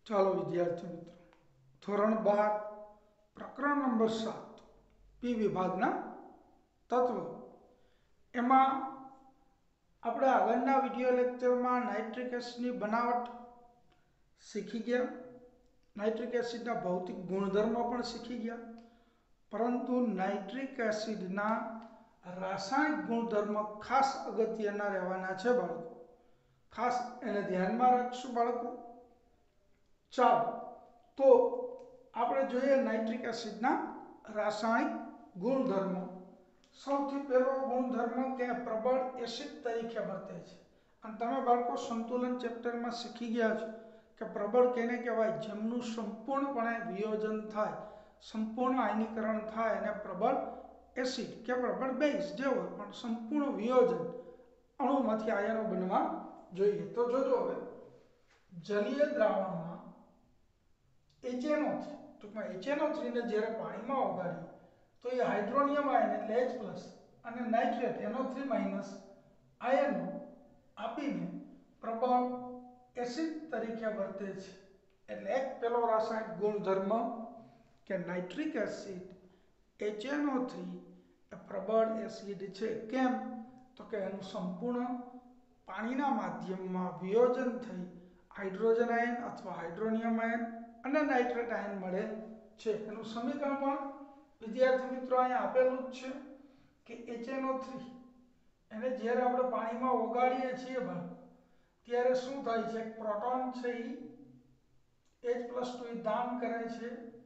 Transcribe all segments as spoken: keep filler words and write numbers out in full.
ચાલો વિદ્યાર્થી મિત્રો, ધોરણ બાર પ્રકરણ નંબર સાત પી વિભાગના તત્વ એમાં આપણે આગળના વિડીયો લેક્ચરમાં નાઇટ્રિક એસિડની બનાવટ શીખી ગયા. નાઇટ્રિક એસિડના ભૌતિક ગુણધર્મો પણ શીખી ગયા, પરંતુ નાઇટ્રિક એસિડના રાસાયણિક ગુણધર્મો ખાસ અગત્યના રહેવાના છે બાળકો. ખાસ એને ધ્યાનમાં રાખશું બાળકો. ચાલો તો આપણે જોઈએ નાઇટ્રિક એસિડના રાસાયણિક ગુણધર્મો. સૌથી પહેલો ગુણધર્મ કે પ્રબળ એસિડ તરીકે વર્તે છે. અને તમે બાળકો સંતુલન ચેપ્ટરમાં શીખી ગયા છો કે પ્રબળ કેને કહેવાય? જેમનું સંપૂર્ણપણે વિયોજન થાય, સંપૂર્ણ આયનીકરણ થાય અને પ્રબળ એસિડ કે પ્રબળ બેઝ જે હોય પણ સંપૂર્ણ વિયોજન અણુમાંથી આયનો બનવા જોઈએ. તો જોજો હવે જલીય દ્રાવણમાં એચએનઓ થ્રી, ટૂંકમાં એચએનઓ થ્રી ને જ્યારે પાણીમાં ઓગાળીએ તો એ હાઇડ્રોનિયમ આયન એટલે H પ્લસ અને nitrate N O three minus આયનો આપીને પ્રબળ એસિડ તરીકે વર્તે છે. એટલે એક પેલો રાસાયણિક ગુણધર્મ કે નાઇટ્રિક એસિડ એચએનઓ થ્રી એ પ્રબળ એસિડ છે. કેમ? તો કે એનું સંપૂર્ણ પાણીના માધ્યમમાં વિયોજન થઈ હાઇડ્રોજન આયન અથવા હાઇડ્રોનિયમ આયન અને નાઇટ્રેટ આયન મળે છે. એનું સમીકરણ પણ વિદ્યાર્થી મિત્રો અહીંયા આપેલું જ છે કે એચએનઓ થ્રી એને જ્યારે આપણે પાણીમાં ઓગાળીએ છીએ બાળકો ત્યારે શું થાય છે? પ્રોટોન છે એ H પ્લસ ટુ દાન કરે છે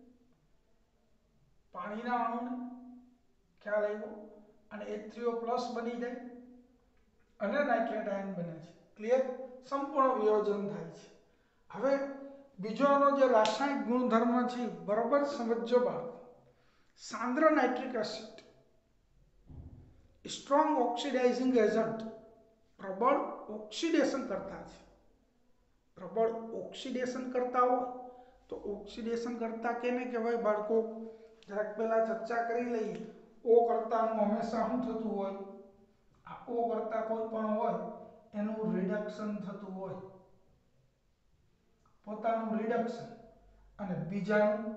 પાણીના અણુને, ખ્યાલ આવ્યો? અને એચ થ્રી ઓ પ્લસ બની જાય અને નાઇટ્રેટ આયન બને છે. ક્લિયર? સંપૂર્ણ વિયોજન થાય છે. હવે બીજો એનો જે રાસાયણિક ગુણધર્મ છે બરોબર સમજજો બાળકો. સાંદ્ર nitric acid strong oxidising agent, પ્રબળ ઓક્સિડેશન કરતા છે. પ્રબળ ઓક્સિડેશન કરતા હોય તો ઓક્સિડેશન કરતા કેને કહેવાય બાળકો? જરાક પહેલા ચર્ચા કરી લઈએ. ઓ કરતાનું હંમેશા શું થતું હોય? આ ઓ કરતા કોઈ પણ હોય એનું રિડક્શન થતું હોય, પોતાનું રિડક્શન, અને બીજાનું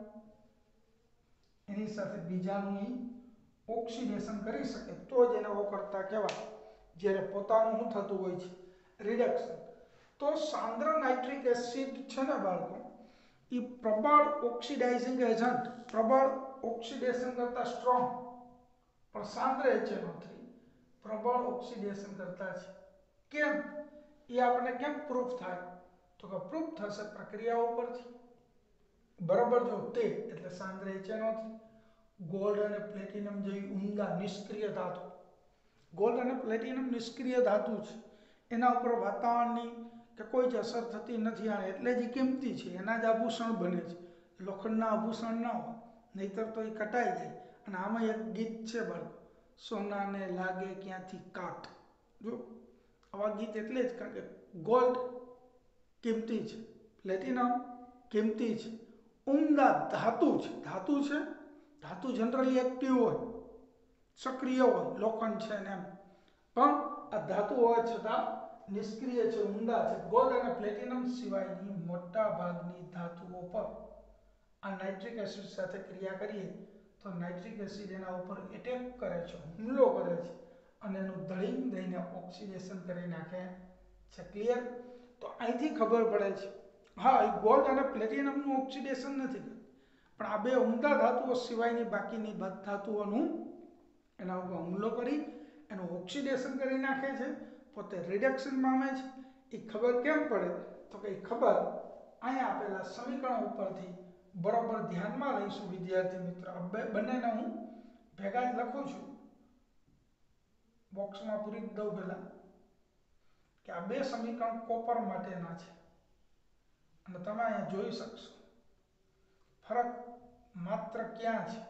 એની સાથે બીજાનું ઓક્સિડેશન કરી શકે તો જ એને ઓ કરતા કહેવાય. જ્યારે પોતાનું શું થતું હોય છે? રિડક્શન. તો સાંદ્ર નાઇટ્રિક એસિડ છે ને બાળકો, એ પ્રબળ ઓક્સિડાઇઝિંગ એજન્ટ, પ્રબળ ઓક્સિડેશન કરતા સ્ટ્રોંગ પણ સાંદ્ર એચએનઓ થ્રી પ્રબળ ઓક્સિડેશન કરતા છે. કેમ? એ આપણને કેમ પ્રૂફ થાય? તો કે પ્રૂફ થશે પ્રક્રિયા ઉપરથી. બરાબર? જો તે એટલે સાંદ્ર એચએનઓ થ્રી, ગોલ્ડ અને પ્લેટિનમ જેવી ઉમદા નિષ્ક્રિય ધાતુ, ગોલ્ડ અને પ્લેટિનમ નિષ્ક્રિય ધાતુ છે, એના ઉપર વાતાવરણની કે કોઈ જ અસર થતી નથી અને એટલે જ કિંમતી છે. એના જ આભૂષણ બને છે. લોખંડના આભૂષણ ના હોય, નહીતર તો એ કટાઈ જાય. અને આમાં એક ગીત છે બાળકો, સોનાને લાગે ક્યાંથી કાટ. જો આવા ગીત એટલે જ કારણ કે ગોલ્ડ કિંમતી છે, પ્લેટિનમ કિંમતી છે, ઉમદા ધાતુ છે. ધાતુ છે, ધાતુ જનરલી એક્ટિવ હોય, સક્રિય હોય, લોખંડ છે ને એમ, પણ આ ધાતુ હોવા છતાં નિષ્ક્રિય છે, ઉમદા છે. ગોલ્ડ અને પ્લેટિનમ સિવાયની મોટા ભાગની ધાતુઓ પર આ નાઇટ્રિક એસિડ સાથે ક્રિયા કરીએ તો નાઇટ્રિક એસિડ એના ઉપર એટેક કરે છે, હુમલો કરે છે અને એનું દળીને દઈને ઓક્સિડેશન કરી નાખે છે. ક્લિયર? તો અહીંથી ખબર પડે છે, હા એ ગોલ્ડ અને પ્લેટિનમનું ઓક્સિડેશન નથી કરતું, પણ આ બે ઉમદા ધાતુઓ સિવાયની બાકીની ધાતુઓનું એના ઉપર હુમલો કરી એનું ઓક્સિડેશન કરી નાખે છે, પોતે રિડક્શન પામે છે. એ ખબર કેમ પડે? તો કે એ ખબર અહીંયા આપેલા સમીકરણ ઉપરથી બરોબર ધ્યાનમાં લઈશું વિદ્યાર્થી મિત્રો. બે બંનેને હું ભેગા જ લખું છું, બોક્સમાં પૂરી જ દઉં પહેલા કે આ બે સમીકરણ કોપર માટેના છે અને તમે અહીંયા જોઈ શકશો ફરક માત્ર ક્યાં છે?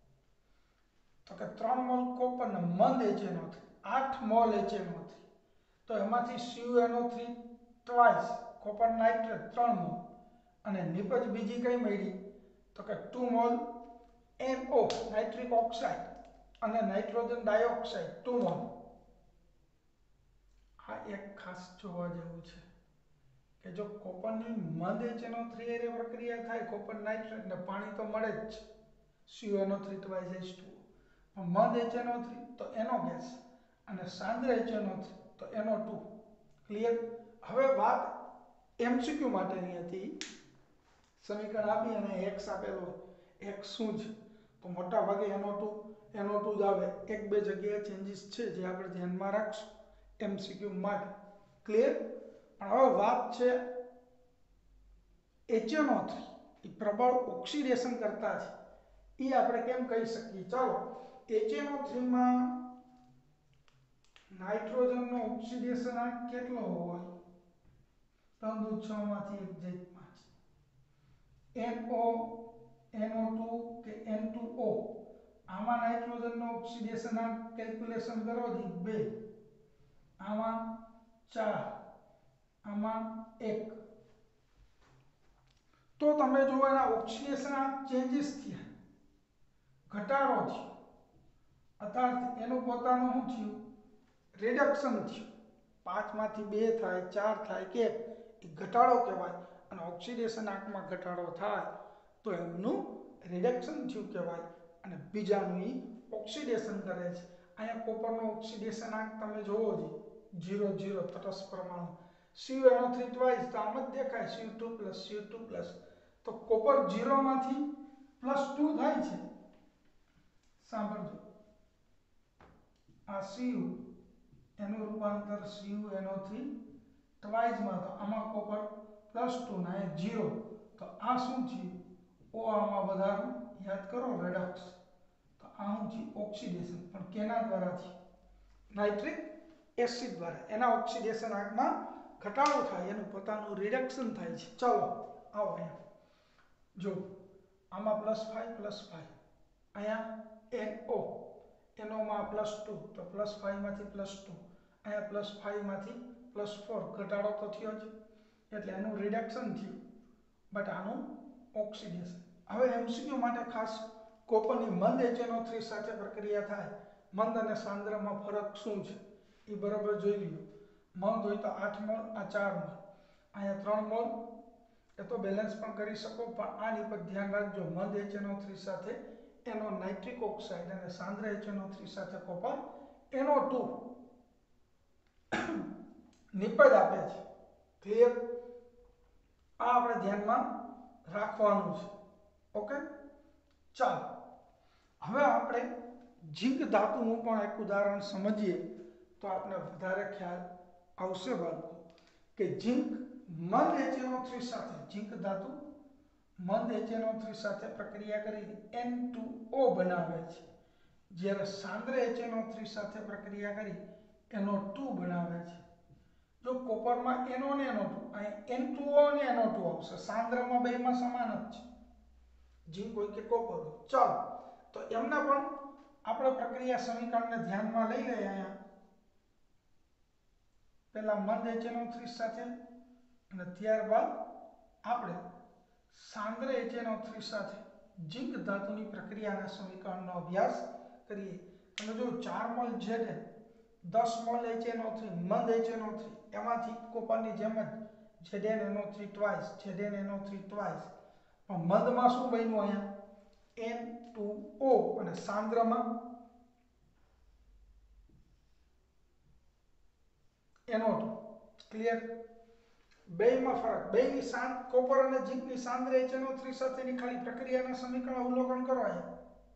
તો કે ત્રણ મોલ કોપર ને મંદ એચએનઓ થ્રી, આઠ મોલ એચએનઓ થ્રી, તો એમાંથી CuNO three twice, copper nitrate ત્રણ મોલ, અને નિપજ બીજી કઈ મળી? તો કે two mole NO nitric oxide અને નાઇટ્રોજન ડાયોક્સાઇડ ટુ મોલ. આ એક ખાસ જોવા જેવું છે કે જો કોપરની મંદ એચ એન ઓ થ્રી એરે પ્રક્રિયા થાય કોપર નાઇટ્રેટ ને પાણી તો મળે જ C O N O three twice H two O પણ મંદ એચ એન ઓ થ્રી તો એનો ગેસ અને સાંદ્ર એચ એન ઓ થ્રી તો એન ઓ ટુ. ક્લિયર? હવે વાત એમસીક્યુ માટેની હતી. સમીકરણ આપી અને x આપેલો x શું છે તો મોટા ભાગે N O two N O two જ આવે. એક બે જગ્યાએ ચેન્જીસ છે જે આપણે ધ્યાનમાં રાખશું એમસીક્યુ માટે. ક્લિયર? પણ હવે વાત છે એચ એન ઓ થ્રી એ પ્રબળ ઓક્સિડેશન કરતા છે. એ આપણે કેમ કહી શકીએ? ચાલો, એચ એન ઓ થ્રી માં નાઇટ્રોજનનો ઓક્સિડેશનાંક કેટલો હોય? ત્રણ દુ છ માંથી એક જાય પાંચ. NO એન ઓ ટુ કે એન ટુ ઓ આમાં નાઇટ્રોજનનો ઓક્સિડેશનાંક કેલ્ક્યુલેશન કરો જી બે, આમાં ચાર, આમાં એક. તો તમે જુઓ એના ઓક્સિડેશનાંક ચેન્જીસ થયા, ઘટાડો થયો, અર્થાત એનું પોતાનું શું થયું? રિડક્શન થયું. પાંચ માંથી બે થાય, ચાર થાય કે એ ઘટાડો કહેવાય. અને ઓક્સિડેશન આંકમાં ઘટાડો થાય તો એમનું રિડક્શન થયું કહેવાય. અને બીજાનું એ ઓક્સિડેશન કરે છે. અહીંયા કોપરનો ઓક્સિડેશન આંક તમે જોવો છો ઝીરો ઝીરો તટસ્થ પરમાણુ. C O N O three twice તો આમ જ દેખાય C O two plus C O two plus. તો કોપર ઝીરો માંથી પ્લસ ટુ થાય છે. સાંભળજો, આ Cu એનું રૂપાંતર C O N O three twice માં, તો આમાં કોપર પ્લસ ટુ ને અહીંયા ઝીરો. તો આ શું થયું? ઓ આમાં વધારો, યાદ કરો રેડક્સ. તો આ શું થયું? ઓક્સિડેશન. પણ કેના દ્વારા થયું? નાઇટ્રિક એસિડ દ્વારા. એના ઓક્સિડેશન આંકમાં ઘટાડો થાય, એનું પોતાનું રિડક્શન થાય છે. ચાલો આવો અહીંયા જો, આમાં પ્લસ ફાઈવ પ્લસ ફાઈવ, અહીંયા NO NO માં પ્લસ ટુ તો પ્લસ ફાઈવ માંથી પ્લસ ટુ, અહીંયા પ્લસ ફાઈવ માંથી પ્લસ ફોર, ઘટાડો તો થયો જ એટલે એનું રિડક્શન થયું, બટ આનું ઓક્સિડેશન. હવે એમસીક્યુ માટે ખાસ કોપરની મંદ એચ એન ઓ થ્રી સાથે પ્રક્રિયા થાય, મંદ અને સાંદ્રમાં ફરક શું છે એ બરાબર જોઈ લ્યો. મંદ હોય તો આઠ મોલ, આ ચાર મોલ, અહીંયા ત્રણ મોલ. એ તો બેલેન્સ પણ કરી શકો, પણ આની પર ધ્યાન રાખજો. મંદ એચ એન ઓ થ્રી સાથે એનો નાઇટ્રિક ઓક્સાઇડ અને સાંદ્ર એચ એન ઓ થ્રી સાથે કોપર એન ઓ ટુ નિપજ આપે છે. ક્લિયર? આ આપણે ધ્યાનમાં રાખવાનું છે. ઓકે, ચાલો હવે આપણે ઝીંક ધાતુનું પણ એક ઉદાહરણ સમજીએ તો આપણે વધારે ખ્યાલ આવશે બાળકો કે ઝીંક મંદ એચ એન ઓ થ્રી સાથે, ઝીંક ધાતુ મંદ એચ એન ઓ થ્રી સાથે પ્રક્રિયા કરી એન ટુ ઓ બનાવે છે, જ્યારે સાંદ્ર એચ એન ઓ થ્રી સાથે પ્રક્રિયા કરી એન ઓ ટુ બનાવે છે. જો કોપરમાં એન ઓ ને એન ઓ ટુ, અહીં એન ટુ ઓ ને એન ઓ ટુ આવશે. સાંદ્રમાં બેમાં સમાન જ છે, ઝીંક હોય કે કોપર હોય. ચાલો તો એમના પણ આપણે પ્રક્રિયા સમીકરણને ધ્યાનમાં લઈ લઈએ. અહીંયા પહેલા મંદ એચ એન ઓ થ્રી સાથે અને ત્યારબાદ આપણે સાંદ્ર એચ એન ઓ થ્રી સાથે ઝીંક ધાતુની પ્રક્રિયાના સમીકરણનો અભ્યાસ કરીએ. તમે જો ચાર મોલ ઝેડ દસ mole H N O three મંદ એચ એન ઓ થ્રી, એમાંથી કોપરની જેમ જ Z N N O three twice, Z N N O three twice. પણ મંદમાં શું બન્યું? અહીંયા એન ટુ ઓ અને સાંદ્રમાં એન ઓ ટુ. ક્લિયર? બેયમાં ફરક, બેયની સાંદ કોપર અને ઝીંકની સાંદ્ર એચ એન ઓ થ્રી સાથેની ખાલી પ્રક્રિયાના સમીકરણ અવલોકન કરો. અહીંયા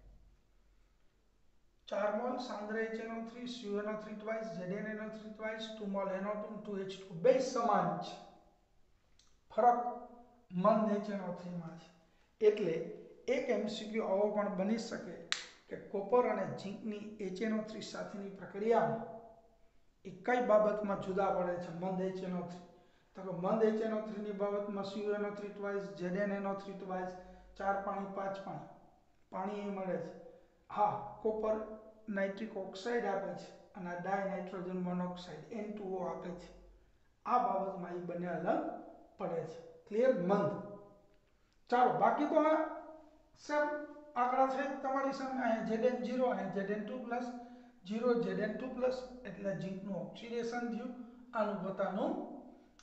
ચાર મોલ સાંદ્ર H N O three, C O N O three twice, Z N N O three twice, two mole N O two, two H two, બે સમાન છે. ફરક મંદ એચ એન ઓ થ્રી માં છે. એટલે એક એમસીક્યુ આવો પણ બની શકે કે કોપર અને ઝીંકની એચ એન ઓ થ્રી સાથેની પ્રક્રિયામાં એ કઈ બાબતમાં જુદા પડે છે મંદ એચ એન ઓ થ્રી? તો કે મંદ એચ એન ઓ થ્રી ની બાબતમાં C O N O three twice, Z N N O three twice, ચાર પાણી પાંચ પાણી, પાણી એ મળે છે. હા, કોપર નાઇટ્રિક ઓક્સાઇડ આપે છે અને di nitrogen monoxide N two O આપે છે. આ બાબતમાં એ બંને અલગ પડે છે. ક્લિયર? મંદ. ચાલો, બાકી તો આ સેમ આંકડા છે તમારી સામે. અહીંયા ઝેડ એન ઝીરો, અહીંયા Z N two plus, zero Z N two plus એટલે ઝીંકનું ઓક્સિડેશન થયું, આનું પોતાનું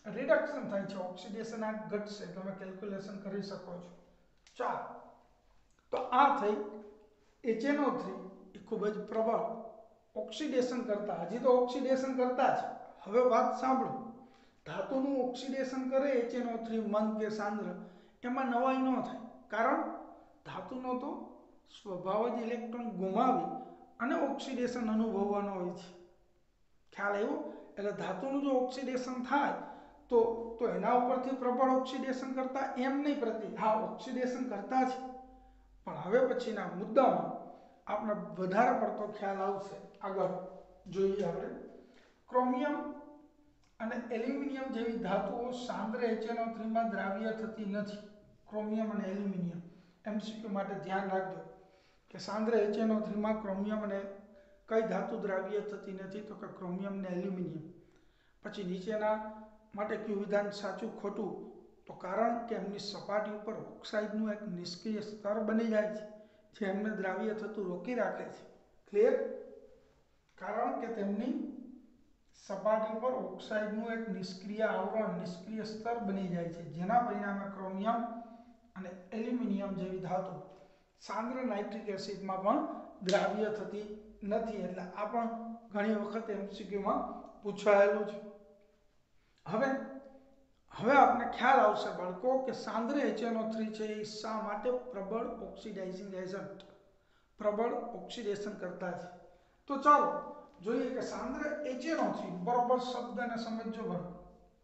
રિડક્શન થાય છે, ઓક્સિડેશન આ ઘટશે, તમે કેલ્ક્યુલેશન કરી શકો છો. ચાર, તો આ થઈ એચ એન ઓ થ્રી એ ખૂબ જ પ્રબળ ઓક્સિડેશન કરતા, હજી તો ઓક્સિડેશન કરતા છે. હવે વાત સાંભળો, ધાતુનું ઓક્સિડેશન કરે એચ એન ઓ થ્રી મંદ કે સાંદ્ર, એમાં નવાઈ ન થાય, કારણ ધાતુનો તો સ્વભાવ જ ઇલેક્ટ્રોન ગુમાવી અને ઓક્સિડેશન અનુભવવાનો હોય છે. ખ્યાલ આવ્યો? એટલે ધાતુનું જો ઓક્સિડેશન થાય તો તો એના ઉપરથી પ્રબળ ઓક્સિડેશન કરતા એમ નહીં પ્રતિ, હા ઓક્સિડેશન કરતા છે, પણ હવે પછીના મુદ્દામાં આપણે વધારે પડતો ખ્યાલ આવશે. આગળ જોઈએ આપણે, ક્રોમિયમ અને એલ્યુમિનિયમ જેવી ધાતુઓ સાંદ્ર એચ એન ઓ થ્રી માં દ્રાવ્ય થતી નથી. ક્રોમિયમ અને એલ્યુમિનિયમ એમસીક્યુ માટે ધ્યાન રાખજો કે સાંદ્ર એચ એન ઓ થ્રી માં ક્રોમિયમ અને કઈ ધાતુ દ્રાવ્ય થતી નથી, તો કે ક્રોમિયમ અને એલ્યુમિનિયમ. પછી નીચેના માટે કયું વિધાન સાચું ખોટું? તો કારણ કે એમની સપાટી ઉપર ઓક્સાઇડનું એક નિષ્ક્રિય સ્તર બની જાય છે, જે એમને દ્રાવ્ય થતું રોકી રાખે છે. ક્લિયર? કારણ કે તેમની સપાટી પર ઓક્સાઇડનું એક નિષ્ક્રિય આવરણ, નિષ્ક્રિય સ્તર બની જાય છે, જેના પરિણામે ક્રોમિયમ અને એલ્યુમિનિયમ જેવી ધાતુ સાંદ્ર નાઇટ્રિક એસિડમાં પણ દ્રાવ્ય થતી નથી. એટલે આ પણ ઘણી વખત એમસીક્યુમાં પૂછાયેલું છે. હવે હવે આપણે ખ્યાલ આવશે બાળકો કે સાંદ્ર એચ એન ઓ થ્રી છે એ શા માટે પ્રબળ ઓક્સિડાઇઝિંગ એજન્ટ, પ્રબળ ઓક્સિડેશન કરતા છે. તો ચાલો જોઈએ કે સાંદ્ર એચ એન ઓ થ્રી, બરોબર શબ્દને સમજજો બાળકો,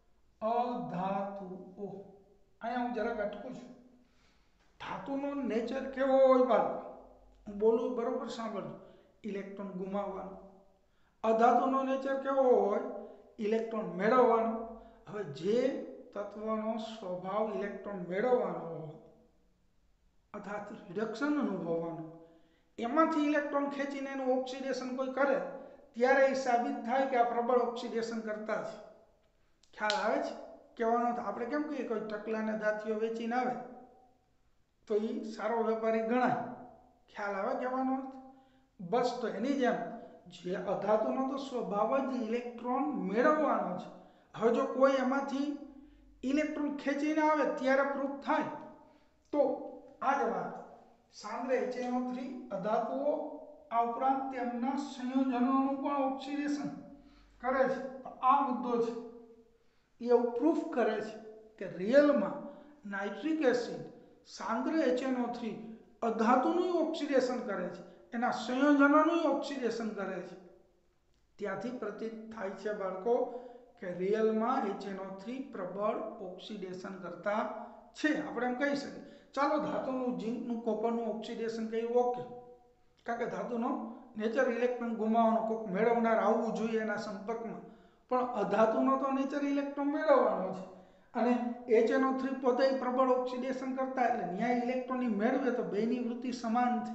અધાતુઓ. અહીંયા હું જરાક અટકું છું. ધાતુનો નેચર કેવો હોય બાળકો? હું બોલું બરોબર સાંભળજો. ઇલેક્ટ્રોન ગુમાવવાનો. અધાતુનો નેચર કેવો હોય? ઇલેક્ટ્રોન મેળવવાનો. હવે જે તત્વનો સ્વભાવ ઇલેક્ટ્રોન મેળવવાનો હોય અર્થાત રિડક્શન અનુભવવાનો, એમાંથી ઇલેક્ટ્રોન ખેંચીને એનું ઓક્સિડેશન કોઈ કરે ત્યારે એ સાબિત થાય કે આ પ્રબળ ઓક્સિડેશન કરતા છે. ખ્યાલ આવે છે? કહેવાનો આપણે કેમ કહીએ કોઈ ટકલાને દાંતીઓ વેચીને આવે તો એ સારો વેપારી ગણાય. ખ્યાલ આવે કહેવાનો અર્થ? બસ તો એની જેમ જે અધાતુનો તો સ્વભાવ જ ઇલેક્ટ્રોન મેળવવાનો છે. હવે જો કોઈ એમાંથી ઇલેક્ટ્રોન ખેંચીને આવે ત્યારે પ્રૂફ થાય. તો આ જ વાત સાંદ્ર એચ એન ઓ થ્રી અધાતુઓ આ ઉપરાંત તેમના સંયોજનોનું પણ ઓક્સિડેશન કરે છે. તો આ મુદ્દો છે એ એવું પ્રૂફ કરે છે કે રિયલમાં નાઇટ્રિક એસિડ સાંદ્ર એચ એન ઓ થ્રી અધાતુનું ઓક્સિડેશન કરે છે, એના સંયોજનોનું ઓક્સિડેશન કરે છે. ત્યાંથી પ્રતીત થાય છે બાળકો કે રિયલમાં એચ એન ઓ થ્રી પ્રબળ ઓક્સિડેશન કરતા છે. આપણે એમ કહી શકીએ ચાલો ધાતુનું ઝીંકનું કોપરનું ઓક્સિડેશન કર્યું, ઓકે, કારણ કે ધાતુનો નેચર ઇલેક્ટ્રોન ગુમાવવાનો, કોઈક મેળવનાર આવવું જોઈએ એના સંપર્કમાં, પણ અધાતુનો તો નેચર ઇલેક્ટ્રોન મેળવવાનો છે અને એચ એન ઓ થ્રી પોતે પ્રબળ ઓક્સિડેશન કરતા, એટલે ન્યાય ઇલેક્ટ્રોન મેળવે તો બેની વૃત્તિ સમાન છે.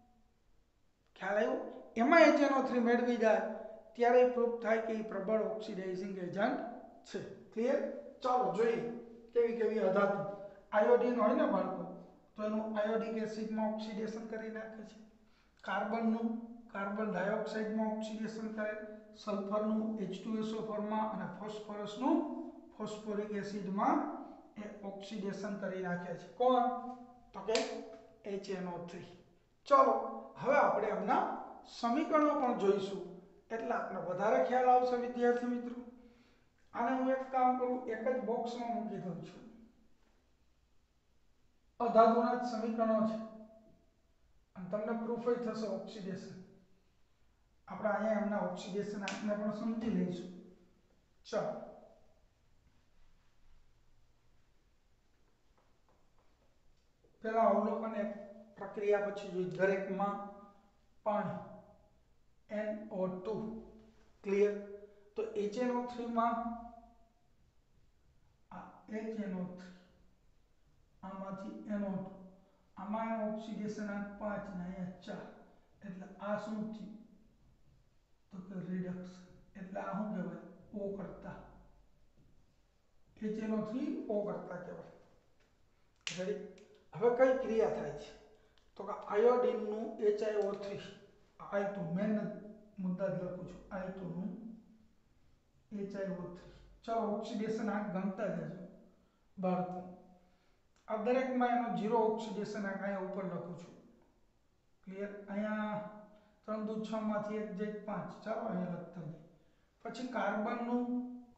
ખ્યાલ આવ્યો? એમાં એચ એન ઓ થ્રી મેળવી જાય ત્યારે પ્રૂફ થાય કે એ પ્રબળ ઓક્સિડાઇઝિંગ એજન્ટ છે. ક્લિયર? ચાલો જોઈએ કેવી કેવી અધાતુ. આયોડિન હોય ને બાળકો, તો એનું આયોડિક એસિડમાં ઓક્સિડેશન કરી નાખે છે. કાર્બનનું કાર્બન ડાયોક્સાઇડમાં ઓક્સિડેશન કરે, સલ્ફરનું H two S O four માં અને ફોસ્ફરસનું ફોસ્ફોરિક એસિડમાં એ ઓક્સિડેશન કરી નાખે છે. કોણ? તો કે એચ એન ઓ થ્રી. ચાલો હવે આપણે એમના સમીકરણો પણ જોઈશું એટલે આપણે વધારે ખ્યાલ આવશે વિદ્યાર્થી મિત્રો. આને હું એક કામ કરું, એક જ બોક્સમાં મૂકી દઉં છું. અધાતુના જ સમીકરણો છે અને તમને પ્રૂફ જ થશે ઓક્સિડેશન. આપણે અહીંયા એમના ઓક્સિડેશન આપને પણ સમજી લઈશું. ચાલો પેલા અવલોકન એક પ્રક્રિયા પછી જોઈ. દરેકમાં પાણી એન ઓ ટુ. ક્લિયર? તો એચ એન ઓ થ્રી માં આ એચ એન ઓ થ્રી, આમાંથી એન ઓ ટુ, આમાં ઓક્સિડેશન આ પાંચ ને અહીંયા ચાર, એટલે આ શું થયું? તો કે રિડક્શન. એટલે આ શું કહેવાય? ઓ કરતા. એચ એન ઓ થ્રી ઓ કરતા કહેવાય. રેડી? હવે કઈ ક્રિયા થાય છે? તો કે આયોડિનનું H I O three, I two, main મુદ્દા જ લખું છું, આઈ ટુ નું એચ આઈ ઓ થ્રી. ચલો ઓક્સિડેશન આંક ગણતા જજો બાળકો. આ દરેકમાં એનો ઝીરો ઓક્સિડેશન આંક અહીંયા ઉપર લખું છું. ક્લિયર? અહીંયા ત્રણ દુ છ માંથી એક જાય પાંચ. ચાલો અહીંયા લખતા જઈએ. પછી કાર્બનનું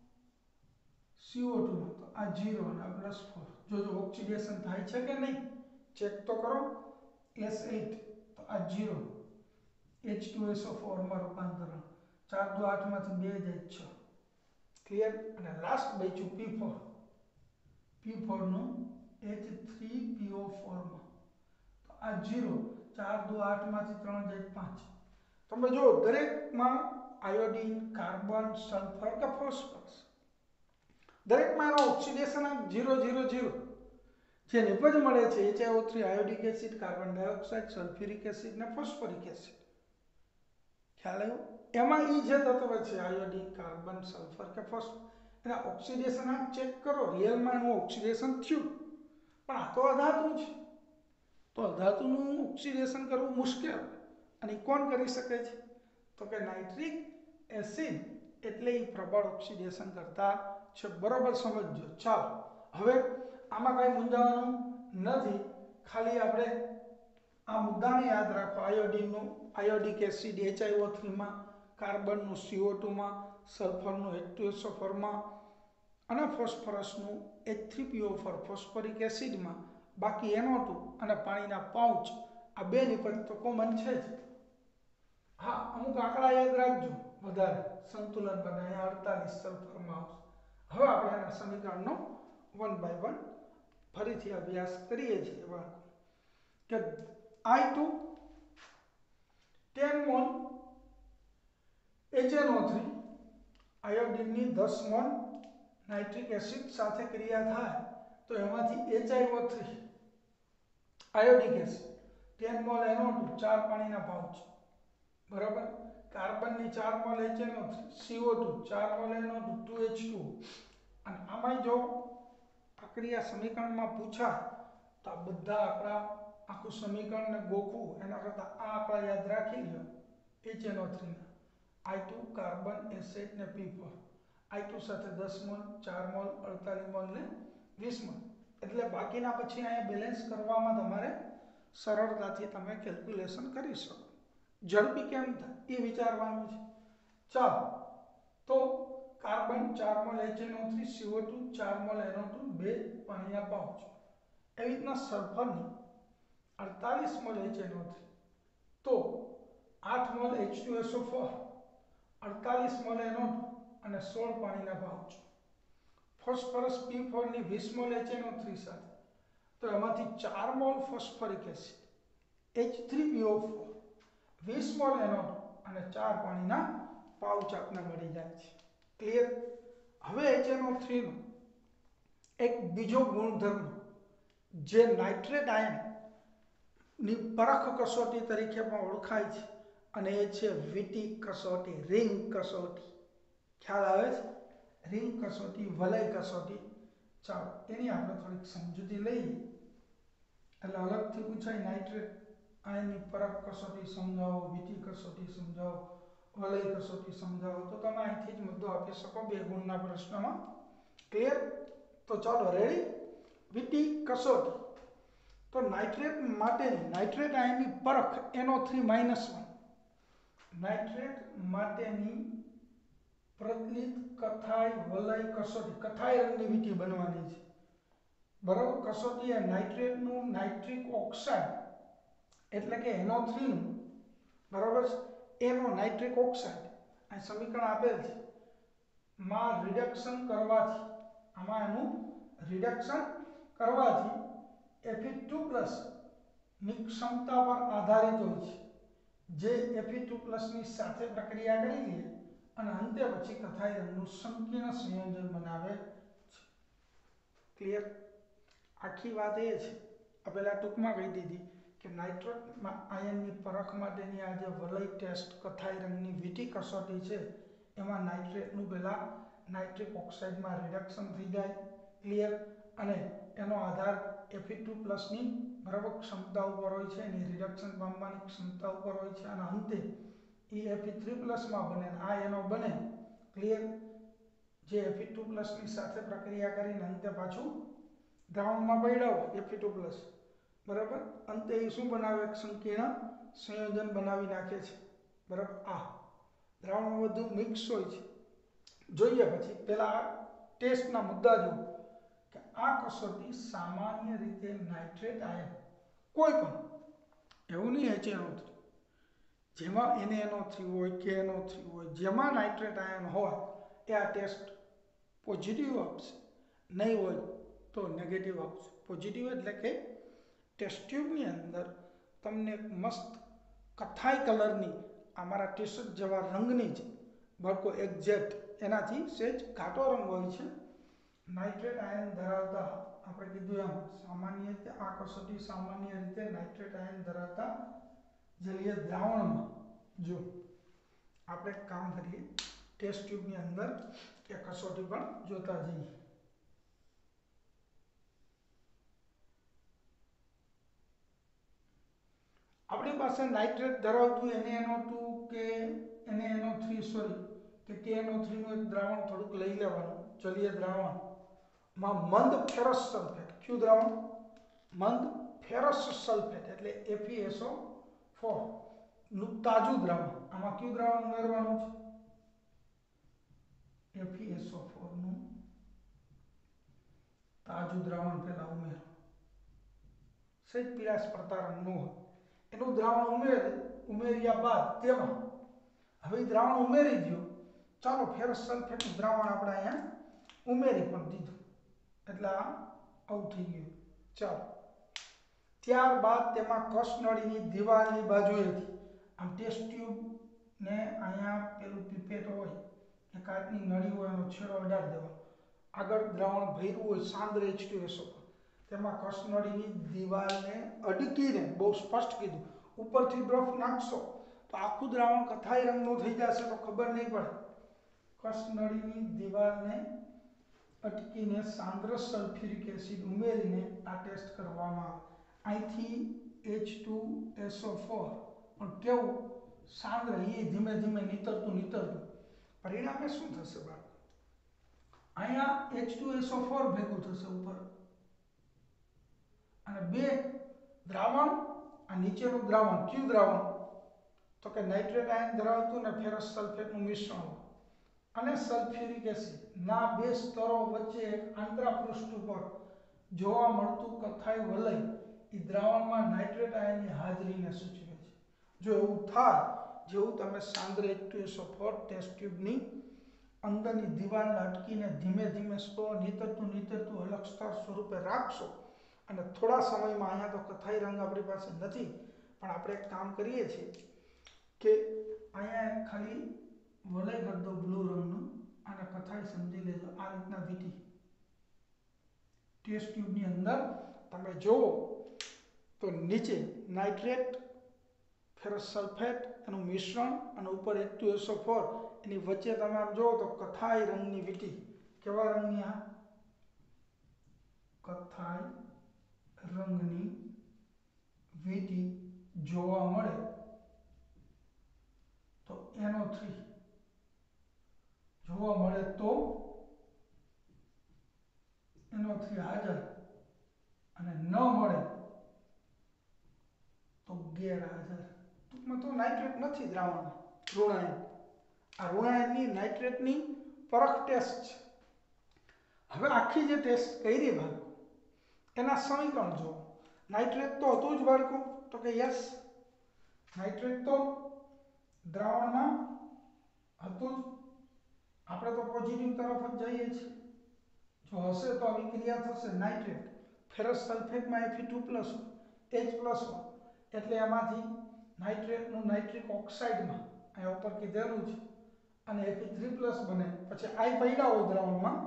સી ઓ ટુ નું તો આ ઝીરો અને આ પ્લસ ફોર. જોજો ઓક્સિડેશન થાય છે કે નહીં ચેક તો કરો. એસ એટ તો આ zero, H two S O four માં રૂપાંતરણ. ચાર દુ આઠ માંથી બે જાય છ. ક્લિયર? અને લાસ્ટ બચ્યું પી ફોર. પી ફોર નું H three P O four માં તો આ ઝીરો, ચાર દુ આઠ માંથી ત્રણ જાય પાંચ. તમે જો દરેકમાં આયોડીન, કાર્બન, સલ્ફર કે ફોસ્ફરસ દરેકમાં એનો ઓક્સિડેશન આંક ઝીરો ઝીરો ઝીરો. જે નિપજ મળે છે H I O three, iodic acid, carbon dioxide, sulphuric acid ને ફોસ્ફરિક એસિડ. ખ્યાલ આવ્યો? એમાં ઈ જે તત્વ છે આયોડિન, કાર્બન, સલ્ફર કે ફોસ્ફર એના ઓક્સિડેશન આંક ચેક કરો. રિયલમાં એનું ઓક્સિડેશન થયું પણ આ તો અધાતુ છે તો અધાતુનું ઓક્સિડેશન કરવું મુશ્કેલ. અને કોણ કરી શકે છે? તો કે નાઇટ્રિક એસિડ. એટલે એ પ્રબળ ઓક્સિડેશન કરતા છે. બરોબર સમજજો. ચાલો હવે આમાં કઈ મૂંઝાવાનું નથી. ખાલી આપણે આ મુદ્દાને યાદ રાખો. આયોડિનનું iodic acid H I O three માં, કાર્બનનું સી ઓ ટુ માં, સલ્ફરનું H two S O four માં અને ફોસ્ફરસનું H three P O four phosphoric એસિડમાં. બાકી એન ઓ ટુ અને પાણીના પાઉચ આ બે નિપજ તો કોમન છે જ. હા, અમુક આંકડા યાદ રાખજો વધારે. સંતુલન બને અડતાલીસ સલ્ફરમાં આવશે. હવે આપણે એના સમીકરણનો વન બાય વન ફરીથી અભ્યાસ કરીએ છીએ બાળકો. કે I two ten mole H N O three આયોડિનની દસ મોલ નાઇટ્રિક એસિડ સાથે ક્રિયા થાય તો એમાંથી H I O three iodic acid ten mole N O two, ચાર પાણીના પાઉચ. બરાબર? કાર્બનની ચાર mole H N O three, C O two ચાર mole N O two, two H two. અને આમાં જો પ્રક્રિયા સમીકરણમાં પૂછાય તો આ બધા આંકડા આખું સમીકરણને ગોખવું એના કરતાં આ આંકડા યાદ રાખી લો. એચ એન ઓ થ્રી ના I two, carbon, S H ને પી ફોર. આઈ ટુ સાથે દસ મોલ, ચાર મોલ, અડતાલીસ મોલ ને વીસ મોલ. એટલે બાકીના પછી અહીંયા બેલેન્સ કરવામાં તમારે સરળતાથી તમે કેલ્ક્યુલેશન કરી શકો. ઝડપી કેમ થાય એ વિચારવાનું છે. ચાલો તો કાર્બન ચાર mole H N O three, C O two ચાર મોલ એન ઓ ટુ, બે પાણીના પાઉચ. એવી રીતના સલ્ફરની અડતાલીસ mole H N O three તો આઠ mole H two S O four, અડતાલીસ મોલ એન ઓ ટુ અને સોળ પાણીના પાઉચ. ફોસ્ફરસ પી ફોર ની વીસ mole H N O three સાથે તો એમાંથી ચાર mole phosphoric acid H three P O four, વીસ મોલ એન ઓ ટુ અને ચાર પાણીના પાઉચ આપને મળી જાય છે. ક્લિયર? હવે એચ એન ઓ થ્રી નો એક બીજો ગુણધર્મ જે નાઇટ્રેટ આયન ની પરખ કસોટી તરીકે પણ ઓળખાય છે અને એ છે વિટી કસોટી, રિંગ કસોટી. ખ્યાલ આવે છે? રિંગ કસોટી, વલય કસોટી. ચાલો એની આપણે થોડીક સમજૂતી લઈએ એટલે અલગથી પૂછાય. નાઇટ્રેટ આયનની પરખ કસોટી સમજાવો, વિટી કસોટી સમજાવો, વલય કસોટી સમજાવો તો તમે અહીંથી જ મુદ્દો આપી શકો બે ગુણના પ્રશ્નમાં. ક્લિયર? તો ચાલો રેડી. વિટી કસોટી તો નાઇટ્રેટ માટેની નાઇટ્રેટ આયનની પરખ N O three minus one. Nitrate માટેની પ્રચલિત કથાઈ વલય કસોટી, કથાઈ રંગની વિટી બનવાની છે. બરાબર? કસોટી એ નાઇટ્રેટનું નાઇટ્રિક ઓક્સાઇડ એટલે કે એન ઓ થ્રી નું, બરાબર છે, એનો નાઇટ્રિક ઓક્સાઇડ આ સમીકરણ આપેલ છે માં રિડક્શન કરવાથી, આમાં એનું રિડક્શન કરવાથી એફ ઈ ટુ પ્લસ ની ક્ષમતા પર આધારિત હોય છે. જે એફ ઈ ટુ પ્લસ ની સાથે પ્રક્રિયા કરી લે અને અંતે પછી કથાઈ રંગનું સંકીર્ણ સંયોજન બનાવે છે. ક્લિયર? આખી વાત એ છે, આ પહેલા ટૂંકમાં કહી દીધી કે નાઇટ્રેટ આયનની પરખ માટેની આ જે વલય ટેસ્ટ કથાઈ રંગની વિટી કસોટી છે એમાં નાઇટ્રેટનું પહેલા નાઇટ્રિક ઓક્સાઇડમાં રિડક્શન થઈ જાય. ક્લિયર? અને એનો આધાર એફ ઈ ટુ પ્લસ ની બરાબર ક્ષમતા ઉપર હોય છે, એની રિડક્શન પામવાની ક્ષમતા ઉપર હોય છે અને અંતે એ એફ ઈ થ્રી પ્લસ માં બને આ એનો બને. ક્લિયર? જે એફ ઈ ટુ પ્લસની સાથે પ્રક્રિયા કરીને અંતે પાછું દ્રાવણમાં પડ્યા હોય એફ ઈ ટુ પ્લસ, બરાબર, અંતે એ શું બનાવે, એક સંકીર્ણ સંયોજન બનાવી નાખે છે, બરાબર. આ દ્રાવણમાં બધું મિક્સ હોય છે. જોઈએ પછી પેલા ટેસ્ટના મુદ્દા જુઓ કે આ કસોટી સામાન્ય રીતે નાઇટ્રેટ આયન કોઈ પણ એવું નહીં એચ એન ઓ થ્રી જેમાં N A N O three હોય કે એન ઓ થ્રી હોય જેમાં નાઇટ્રેટ આયન હોય એ આ ટેસ્ટ પોઝિટિવ આપશે, નહીં હોય તો નેગેટિવ આપશે. પોઝિટિવ એટલે કે ટેસ્ટ ટ્યુબની અંદર તમને એક મસ્ત કથાઈ કલરની અમારા ટી શર્ટ જેવા રંગની જ ભડકો એક્ઝેક્ટ એનાથી સહેજ ઘાટો રંગ હોય છે. નાઇટ્રેટ આયન ધરાવતા આપણે કીધું એમ સામાન્ય રીતે આ કસોટી સામાન્ય રીતે નાઇટ્રેટ આયન ધરાવતા જલીય દ્રાવણમાં જો આપણે કામ કરીએ ટેસ્ટ ટ્યુબની અંદર એ કસોટી પણ જોતા જઈએ. આપણી પાસે નાઇટ્રેટ ધરાવતું N A N O two કે N A N O three sorry કે કે એન ઓ થ્રી નું એક દ્રાવણ થોડુંક લઈ લેવાનું જલીય દ્રાવણ માં મંદ ફેરસ સલ્ફેટ, કયું દ્રાવણ, મંદ ફેરસ સલ્ફેટ એટલે F E S O four નું તાજું દ્રાવણ. આમાં કયું દ્રાવણ ઉમેરવાનું છે, F E S O four નું તાજું દ્રાવણ પહેલા ઉમેરો, સહેજ પીળાશ પડતા રંગનું હોય એનું દ્રાવણ ઉમેર ઉમેર્યા બાદ તેમાં હવે દ્રાવણ ઉમેરી દો, ચાલો ફેરસ સલ્ફેટનું દ્રાવણ આપણે અહીંયા ઉમેરી પણ દીધું એટલે આ આવું થઈ ગયું. ચાલો ત્યારબાદ તેમાં કસનળીની દિવાલની બાજુએથી આમ ટેસ્ટ ટ્યુબ ને અહીંયા પેલું પીપેટ હોય એ કાચની નળી હોય એનો છેડો અડાડી દેવાનો, આગળ દ્રાવણ ભર્યું હોય સાંદ્ર એચ ટુ એસ ઓ તેમાં કસનળીની દિવાલને અડકીને, બહુ સ્પષ્ટ કીધું, ઉપરથી બરફ નાખશો તો આખું દ્રાવણ કથાઈ રંગનું થઈ જશે તો ખબર નહીં પડે. કસનળીની દિવાલને અટકીને સાંદ્ર સલ્ફ્યુરિક એસિડ ઉમેરીને આ ટેસ્ટ કરવામાં આવે. અહીંથી H two S O four પણ કેવું સાંદ્ર એ ધીમે ધીમે નીતરતું નીતરતું પરિણામે શું થશે બાળકો, અહીંયા H two S O four ભેગું થશે ઉપર અને બે દ્રાવણ આ નીચેનું દ્રાવણ કયું દ્રાવણ તો કે નાઇટ્રેટ આયન ધરાવતું ને ફેરસ સલ્ફેટનું મિશ્રણ અને સલ્ફ્યુરિક એસિડ ના બે સ્તરો વચ્ચે આંતરપૃષ્ઠ ઉપર જોવા મળતું કથાઈ વલય એ દ્રાવણમાં નાઇટ્રેટ આયનની હાજરીને સૂચવે છે. જો એવું થાય જેવું તમે સાંદ્ર H two S O four test ટ્યુબની અંદરની દિવાલને અટકીને ધીમે ધીમે સ્લો નીતરતું નીતરતું અલગ સ્તર સ્વરૂપે રાખશો અને થોડા સમયમાં અહીંયા તો કથાઈ રંગ આપણી પાસે નથી પણ આપણે એક કામ કરીએ છીએ કે અહીંયા ખાલી વલય કરી દો બ્લુ રંગનું અને કથાઈ સમજી લેજો આ રીતના વીટી ટેસ્ટ ટ્યુબની અંદર તમે જુઓ તો નીચે નાઇટ્રેટ ફેરસ સલ્ફેટ એનું મિશ્રણ અને ઉપર H two S O four એની વચ્ચે તમે આમ જુઓ તો કથાઈ રંગની વીટી, કેવા રંગની, આ કથાઈ રંગની વીટી જોવા મળે તો એન ઓ થ્રી જોવા મળે તો એન ઓ થ્રી હાજર અને ન મળે તો ગેરહાજર. ટૂંકમાં તો નાઇટ્રેટ નથી દ્રાવણમાં, ઋણાયન. આ ઋણાયનની નાઇટ્રેટની પરખ ટેસ્ટ છે. હવે આખી જે ટેસ્ટ કરી બાળકો એના સમીકરણ જો નાઇટ્રેટ તો હતું જ બાળકો તો કે યસ નાઇટ્રેટ તો દ્રાવણમાં હતું જ, આપણે તો પોઝિટિવ તરફ જ જઈએ છીએ. જો હશે તો આવી ક્રિયા થશે. નાઇટ્રેટ ફેરસ સલ્ફેટમાં F E two plus H plus એટલે એમાંથી નાઇટ્રેટનું નાઇટ્રિક ઓક્સાઇડમાં અહીંયા ઉપર કીધેલું છે અને એફ ઈ થ્રી પ્લસ બને પછી આઈ પડ્યા હોય દ્રાવણમાં.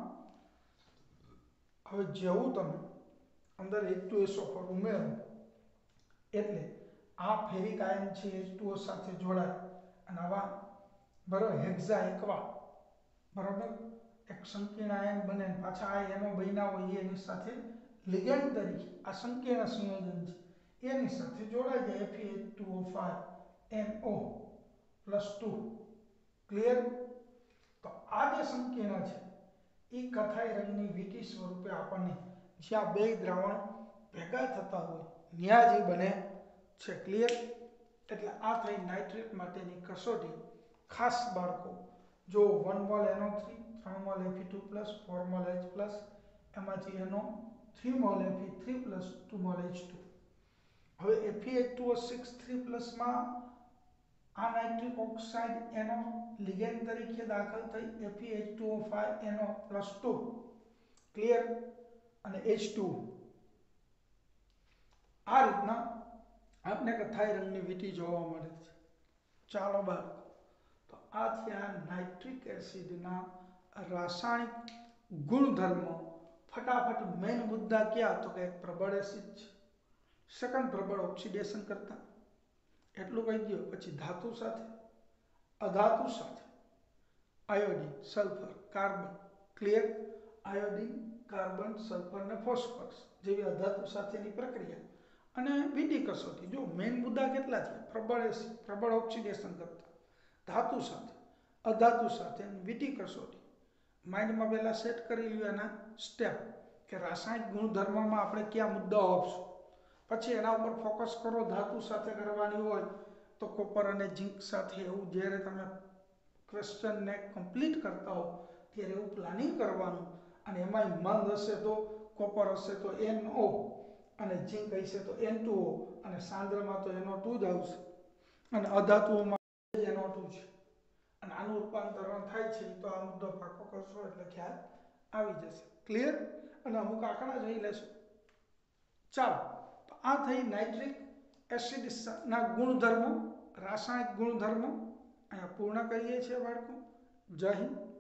હવે જેવું તમે અંદર H two S O four ઉમેરો એટલે આ ફેરિક આયન છે એચ ટુ ઓ સાથે જોડાય અને આવા બરાબર હેક્ઝા એકવા બરાબર એક સંકીર્ણ આયન બને પાછા આ એનો બન્યા હોય એની સાથે લિગેન્ડ તરીકે આ સંકીર્ણ સંયોજન છે એની સાથે જોડાઈ જાય F E H two O five N O plus two. Clear? તો આ જે સંકીર્ણ છે એ કથાઈ રંગની વીટી સ્વરૂપે આપણને જ્યાં બે દ્રાવણ ભેગા થતા હોય ત્યાં જે બને છે. ક્લિયર? એટલે આ થઈ નાઇટ્રેટ માટેની કસોટી. ખાસ બાળકો જો one mole N O three, ત્રણ mole F E two plus, ચાર મોલ એચ પ્લસ, એમાંથી એનો three mole F E three plus, two mole H two. હવે F E H two O six three plus માં આ nitric oxide એનો ligand તરીકે દાખલ થઈ F E H two O five N O plus two. Clear? અને H two. આ રીતના આપણે કથાઈ રંગની વીટી જોવા મળે છે. ચાલો બાળકો, તો આ થયા નાઇટ્રિક એસિડના રાસાયણિક ગુણધર્મો. ફટાફટ મેઇન મુદ્દા ક્યાં? તો કે એક પ્રબળ એસિડ છે, સેકન્ડ પ્રબળ ઓક્સિડેશન કરતા, એટલું કહી દો. પછી ધાતુ સાથે, અધાતુ સાથે, iodine, sulphur, carbon. Clear? Iodine, carbon, sulphur અને ફોસ્ફરસ જેવી અધાતુ સાથેની પ્રક્રિયા અને વીટી કસોટી. જો મેઇન મુદ્દા કેટલા છે? પ્રબળ એસિડ, પ્રબળ ઓક્સિડેશન કરતા, ધાતુ સાથે, અધાતુ સાથે અને વીટી કસોટી. માઇન્ડમાં પહેલા સેટ કરી લ્યો એના સ્ટેપ કે રાસાયણિક ગુણધર્મમાં આપણે કયા મુદ્દાઓ આપશું. પછી એના ઉપર ફોકસ કરો. ધાતુ સાથે કરવાની હોય તો કોપર અને ઝીંક સાથે. એવું જ્યારે તમે ક્વેશ્ચનને કમ્પ્લીટ કરતા હો ત્યારે એવું પ્લાનિંગ કરવાનું. અને એમાં મંદ હશે તો કોપર હશે તો એન ઓ, અને ઝીંક હશે તો એન ટુ ઓ, અને સાંદ્રમાં તો એન ઓ ટુ જ આવશે, અને અધાતુઓમાં એન ઓ ટુ છે. અને આનું રૂપાંતરણ થાય છે તો આ મુદ્દો પાકો કરશો એટલે ખ્યાલ આવી જશે. ક્લિયર? અને અમુક આંકડા જોઈ લેશો. ચાલો, તો આ થઈ નાઇટ્રિક એસિડના ગુણધર્મો, રાસાયણિક ગુણધર્મો. અહીંયા પૂર્ણ કરીએ છીએ બાળકો. જય હિન્દ.